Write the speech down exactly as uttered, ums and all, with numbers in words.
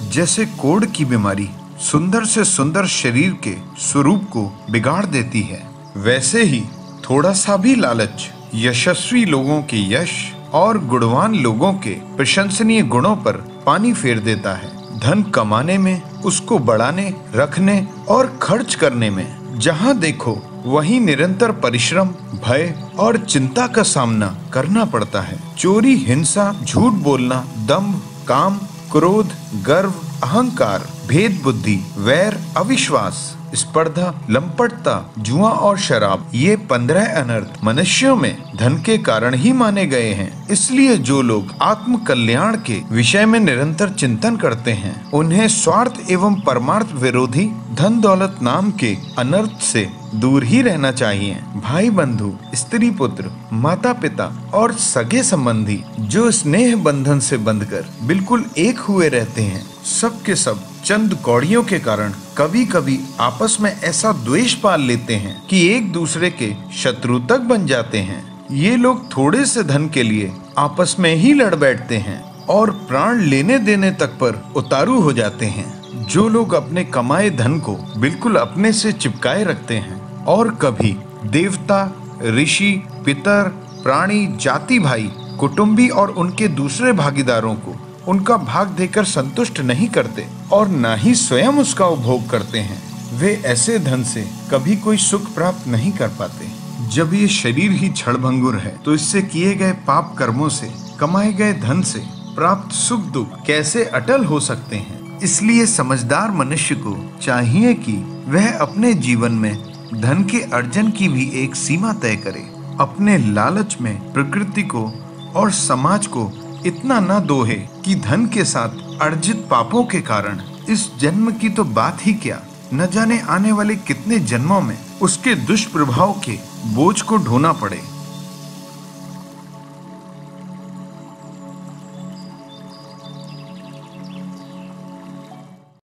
जैसे कोढ़ की बीमारी सुंदर से सुंदर शरीर के स्वरूप को बिगाड़ देती है, वैसे ही थोड़ा सा भी लालच यशस्वी लोगों के यश और गुणवान लोगों के प्रशंसनीय गुणों पर पानी फेर देता है। धन कमाने में, उसको बढ़ाने, रखने और खर्च करने में जहाँ देखो वहीं निरंतर परिश्रम, भय और चिंता का सामना करना पड़ता है। चोरी, हिंसा, झूठ बोलना, दंभ, काम, क्रोध, गर्व, अहंकार, भेद बुद्धि, वैर, अविश्वास, स्पर्धा, लंपटता, जुआ और शराब, ये पंद्रह अनर्थ मनुष्यों में धन के कारण ही माने गए हैं। इसलिए जो लोग आत्म कल्याण के विषय में निरंतर चिंतन करते हैं, उन्हें स्वार्थ एवं परमार्थ विरोधी धन दौलत नाम के अनर्थ से दूर ही रहना चाहिए। भाई बंधु, स्त्री पुत्र, माता पिता और सगे संबंधी जो स्नेह बंधन से बंधकर बिल्कुल एक हुए रहते हैं, सब के सब चंद कौड़ियों के कारण कभी कभी आपस में ऐसा द्वेष पाल लेते हैं कि एक दूसरे के शत्रु तक बन जाते हैं। ये लोग थोड़े से धन के लिए आपस में ही लड़ बैठते हैं और प्राण लेने देने तक पर उतारू हो जाते हैं। जो लोग अपने कमाए धन को बिल्कुल अपने से चिपकाए रखते हैं और कभी देवता, ऋषि, पितर, प्राणी, जाति भाई, कुटुंबी और उनके दूसरे भागीदारों को उनका भाग देकर संतुष्ट नहीं करते और न ही स्वयं उसका उपभोग करते हैं, वे ऐसे धन से कभी कोई सुख प्राप्त नहीं कर पाते। जब ये शरीर ही क्षणभंगुर है तो इससे किए गए पाप कर्मों से कमाए गए धन से प्राप्त सुख दुख कैसे अटल हो सकते हैं। इसलिए समझदार मनुष्य को चाहिए कि वह अपने जीवन में धन के अर्जन की भी एक सीमा तय करे। अपने लालच में प्रकृति को और समाज को इतना न दोहे कि धन के साथ अर्जित पापों के कारण इस जन्म की तो बात ही क्या, न जाने आने वाले कितने जन्मों में उसके दुष्प्रभाव के बोझ को ढोना पड़े।